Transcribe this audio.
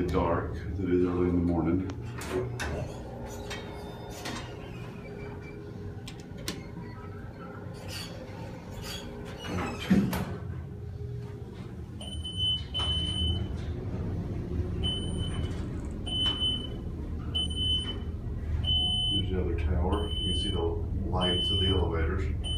dark, as it is early in the morning. There's the other tower. You can see the lights of the elevators.